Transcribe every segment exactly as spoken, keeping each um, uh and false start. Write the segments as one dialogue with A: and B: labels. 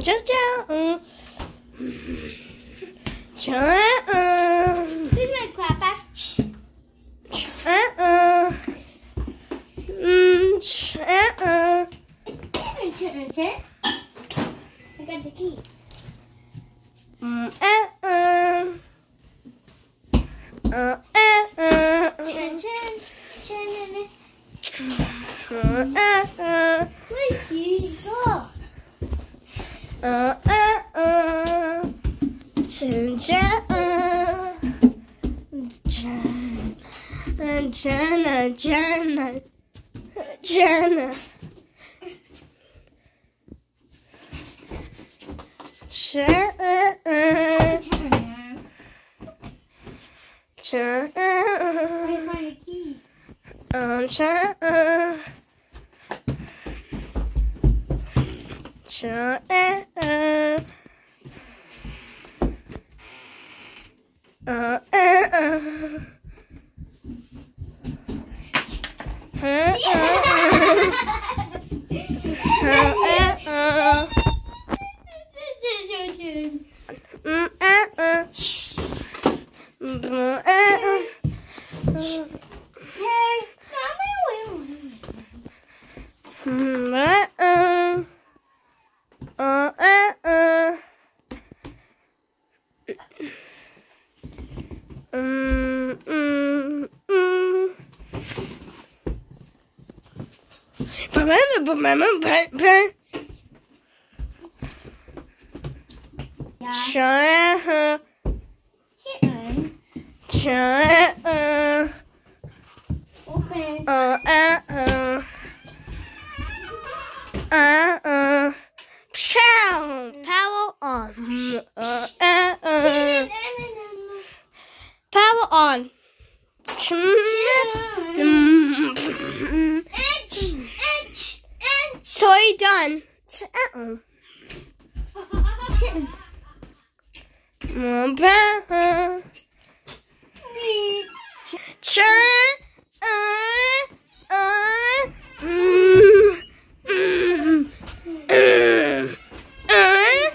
A: cha cha. Cha.
B: Who's my clapper?
A: Cha. Cha.
B: Turn, turn. I got the key.
A: Uh, uh, uh, uh,
B: Turn, turn, turn.
A: uh, uh, uh,
B: Where's he go?
A: uh, uh, uh, Jenna, Jenna, Jenna, Jenna, Jenna. Jenna, Jenna,
B: I find a key.
A: um, Jenna, Jenna, uh, uh, uh,
B: Kitten. Open.
A: Uh, uh, uh, uh, uh, pow, power on, uh, uh, uh, power on, toy done, Turn, uh, uh, mm, mm, uh, uh,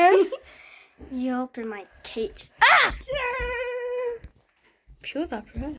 A: You open my cage. Ah! Pure that breath.